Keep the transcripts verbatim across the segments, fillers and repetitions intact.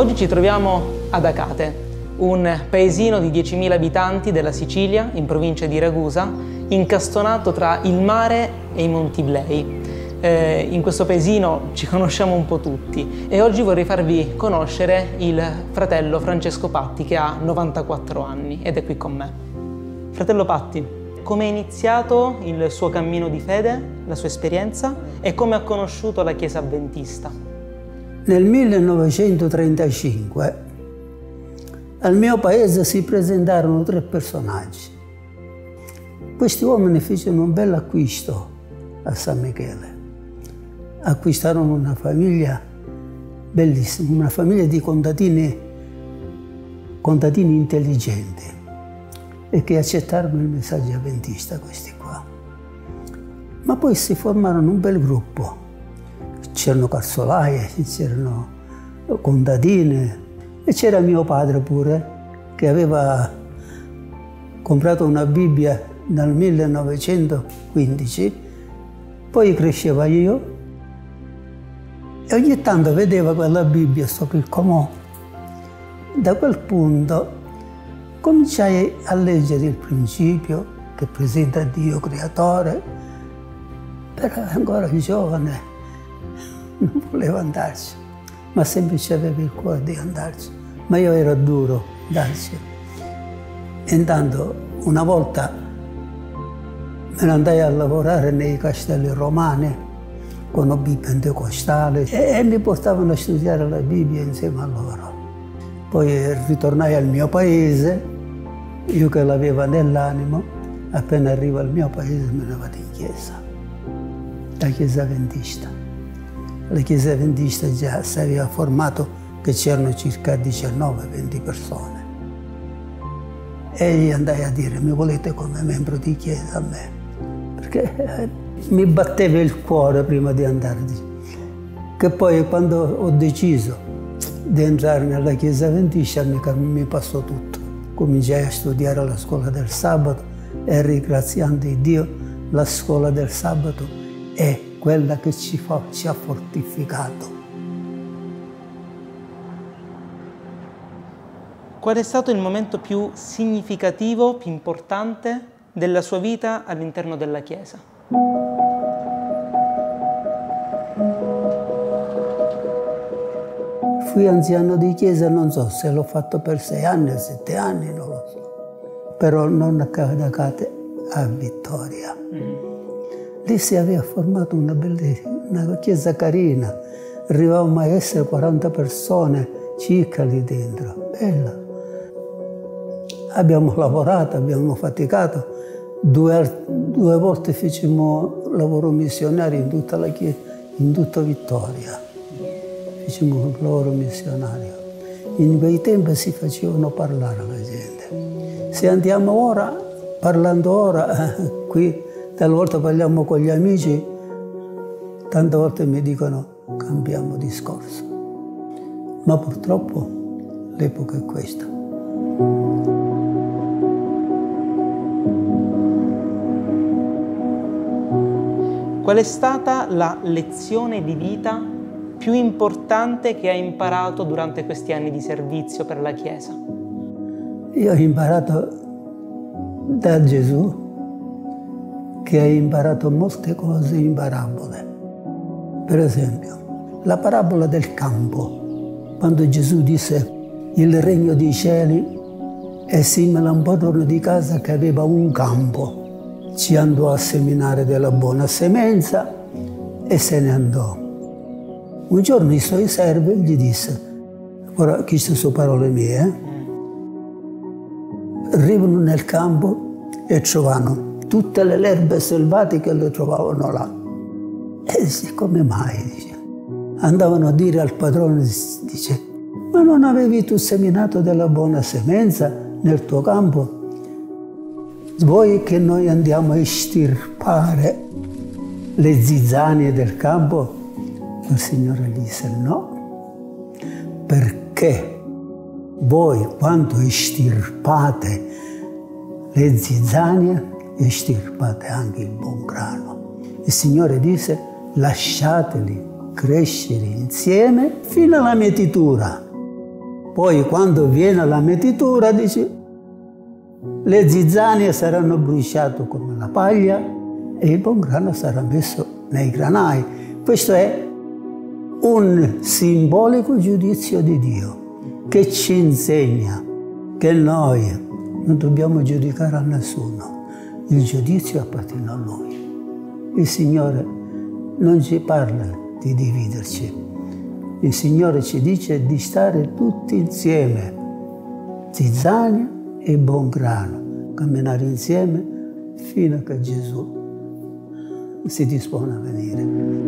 Oggi ci troviamo ad Acate, un paesino di diecimila abitanti della Sicilia, in provincia di Ragusa, incastonato tra il mare e i Monti Iblei. Eh, in questo paesino ci conosciamo un po' tutti e oggi vorrei farvi conoscere il fratello Francesco Patti, che ha novantaquattro anni ed è qui con me. Fratello Patti, come è iniziato il suo cammino di fede, la sua esperienza, e come ha conosciuto la Chiesa Adventista? Nel millenovecentotrentacinque al mio paese si presentarono tre personaggi. Questi uomini fecero un bel acquisto a San Michele. Acquistarono una famiglia bellissima, una famiglia di contadini, contadini intelligenti e che accettarono il messaggio avventista, questi qua. Ma poi si formarono un bel gruppo. C'erano calzolaie, c'erano contadine e c'era mio padre pure, che aveva comprato una Bibbia nel millenovecentoquindici, poi cresceva io e ogni tanto vedeva quella Bibbia sopra il comò. Da quel punto cominciai a leggere il principio che presenta Dio creatore, però ancora giovane, non volevo andarci, ma semplice avevo il cuore di andarci, ma io ero duro andarci. E intanto una volta me ne andai a lavorare nei castelli romani con obi pentecostali e, e mi portavano a studiare la Bibbia insieme a loro. Poi ritornai al mio paese, io che l'avevo nell'animo, appena arrivo al mio paese me ne vado in chiesa, la Chiesa Adventista. La Chiesa Adventista già si aveva formato che c'erano circa diciannove venti persone. E gli andai a dire, mi volete come membro di chiesa a me? Perché mi batteva il cuore prima di andare. Che poi quando ho deciso di entrare nella Chiesa Adventista mi, mi passò tutto. Cominciai a studiare alla scuola del sabato e ringraziando Dio, la scuola del sabato è quella che ci, fa, ci ha fortificato. Qual è stato il momento più significativo, più importante della sua vita all'interno della Chiesa? Fui anziano di chiesa, non so se l'ho fatto per sei anni o sette anni, non lo so. Però non a Acate, a Vittoria. Mm-hmm. Lì si aveva formato una bellissima, una chiesa carina. Arrivavamo a essere quaranta persone circa lì dentro. Bella. Abbiamo lavorato, abbiamo faticato. Due, due volte facemmo lavoro missionario in tutta la chiesa, in tutta Vittoria. Facemmo un lavoro missionario. In quei tempi si facevano parlare la gente. Se andiamo ora, parlando ora, eh, qui talvolta parliamo con gli amici, tante volte mi dicono cambiamo discorso. Ma purtroppo l'epoca è questa. Qual è stata la lezione di vita più importante che hai imparato durante questi anni di servizio per la Chiesa? Io ho imparato da Gesù che ha imparato molte cose in parabole. Per esempio, la parabola del campo, quando Gesù disse il regno dei cieli è simile a un padrone di casa che aveva un campo. Ci andò a seminare della buona semenza e se ne andò. Un giorno i suoi servi gli disse, ora queste sono parole mie, eh? Arrivano nel campo e trovano tutte le erbe selvatiche le trovavano là. E dice, come mai? Dice. Andavano a dire al padrone, dice, ma non avevi tu seminato della buona semenza nel tuo campo? Vuoi che noi andiamo a estirpare le zizzanie del campo? Il Signore gli disse no, perché voi quando estirpate le zizzanie, estirpate anche il buon grano. Il Signore disse lasciateli crescere insieme fino alla mietitura. Poi quando viene la metitura, dice, le zizzanie saranno bruciate come la paglia e il buon grano sarà messo nei granai. Questo è un simbolico giudizio di Dio che ci insegna che noi non dobbiamo giudicare a nessuno. Il giudizio appartiene a Lui. Il Signore non ci parla di dividerci. Il Signore ci dice di stare tutti insieme, zizzania e buon grano, camminare insieme fino a che Gesù si dispone a venire.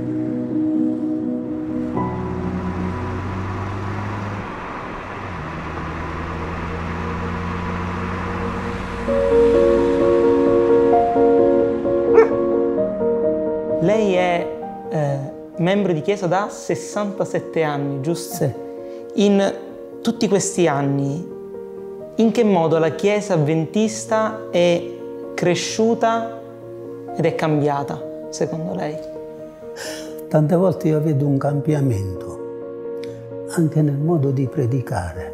Lei è eh, membro di chiesa da sessantasette anni, giusto? Sì. In tutti questi anni, in che modo la chiesa avventista è cresciuta ed è cambiata, secondo lei? Tante volte io vedo un cambiamento, anche nel modo di predicare.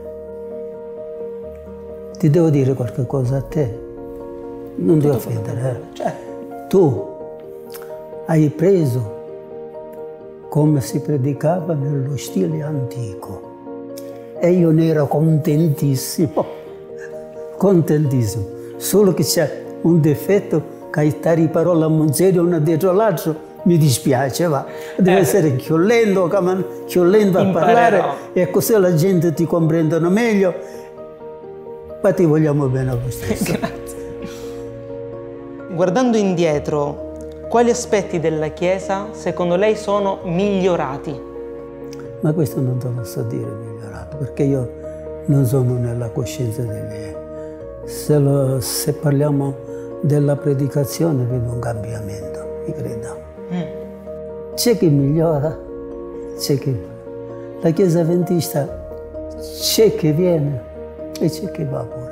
Ti devo dire qualche cosa a te, non ti offendere. Eh? Cioè, tu hai preso come si predicava nello stile antico e io ne ero contentissimo, contentissimo. Solo che c'è un difetto, che stare parole a monserio una dietro l'altro, mi dispiace, va. Deve eh, essere chiolendo, chiolendo a parlare e così la gente ti comprendono meglio. Ma ti vogliamo bene a voi stesso. Grazie. Guardando indietro, quali aspetti della Chiesa secondo lei sono migliorati? Ma questo non te lo posso dire migliorato, perché io non sono nella coscienza dei miei. Se, lo, se parliamo della predicazione vedo un cambiamento, mi creda. Mm. C'è chi migliora, c'è chi... La Chiesa Adventista c'è chi viene e c'è chi va pure.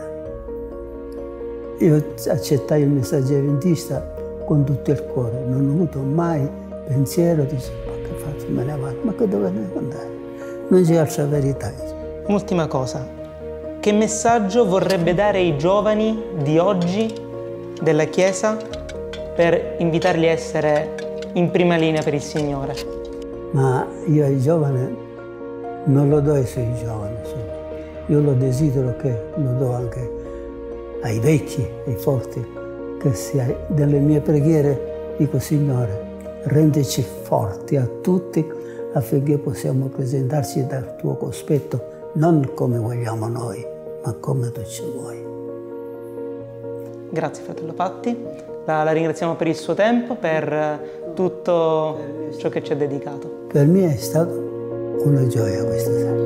Io accettai il messaggio adventista con tutto il cuore, non ho avuto mai pensiero di dire, ma che faccio, me ne vado, ma che dove devo andare? Non c'è altra verità. Ultima cosa, che messaggio vorrebbe dare ai giovani di oggi della Chiesa per invitarli a essere in prima linea per il Signore? Ma io ai giovani non lo do ai suoi giovani, io lo desidero che lo do anche ai vecchi, ai forti, che sia delle mie preghiere, dico Signore, rendici forti a tutti affinché possiamo presentarci dal tuo cospetto, non come vogliamo noi, ma come tu ci vuoi. Grazie fratello Patti, la, la ringraziamo per il suo tempo, per tutto ciò che ci ha dedicato. Per me è stata una gioia questa sera.